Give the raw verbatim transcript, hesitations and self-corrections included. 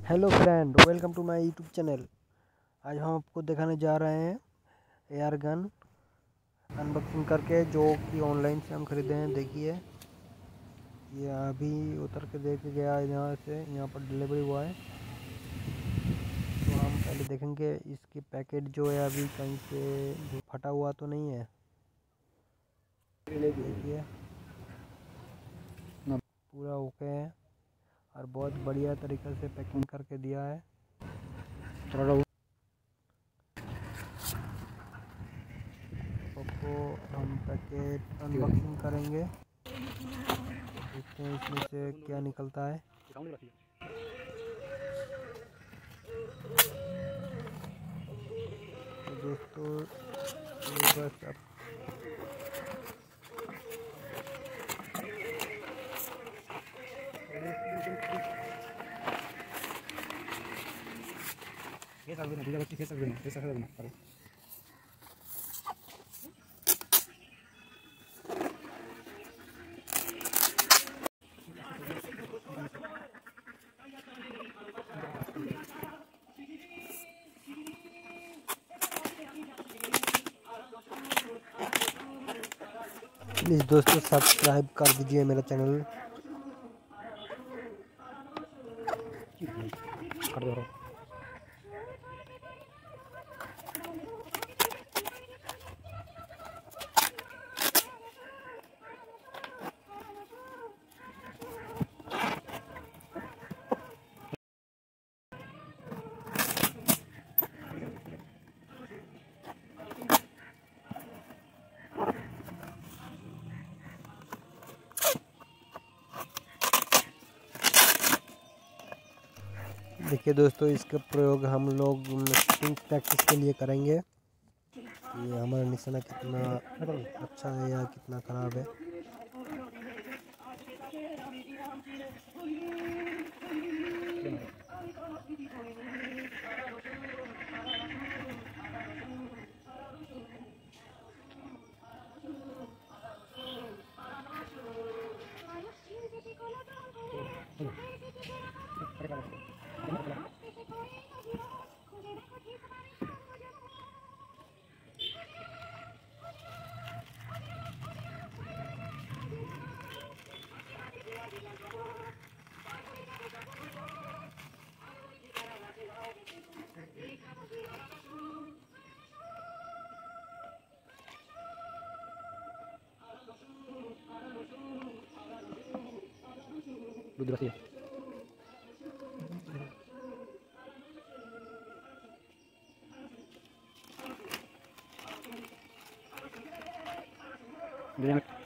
Hello friend, welcome to my YouTube channel. आज हम आपको दिखाने जा रहे हैं एयर गन अनबॉक्सिंग करके, जो कि ऑनलाइन से हम खरीदे हैं। देखिए, ये अभी उतर के देख गया है यहाँ से, यहाँ पर डिलीवरी हुआ है। तो हम पहले देखेंगे इसकी पैकेट जो है अभी कहीं से फटा हुआ तो नहीं है। देखिए, पूरा ओके है और बहुत बढ़िया तरीक़े से पैकिंग करके दिया है। आपको हम पैकेट अनबॉक्सिंग करेंगे, देखते हैं इसमें से क्या निकलता है। तो दोस्तों, ये बस अब प्लीज़ दोस्तों सब्सक्राइब कर दीजिए मेरा चैनल। देखिए दोस्तों, इसका प्रयोग हम लोग शूटिंग प्रैक्टिस के लिए करेंगे कि हमारा निशाना कितना अच्छा है या कितना ख़राब है। Durasi ya.